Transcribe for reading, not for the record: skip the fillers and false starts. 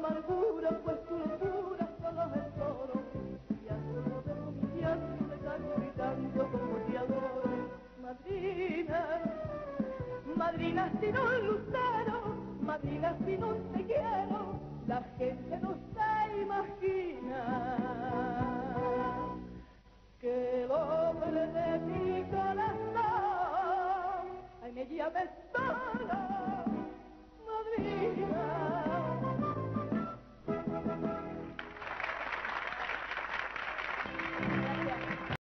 amargura, pues tu locura solo es toro. Y a solo de mi llanto te canto y tanto como te adoro. Madrina, madrina, si no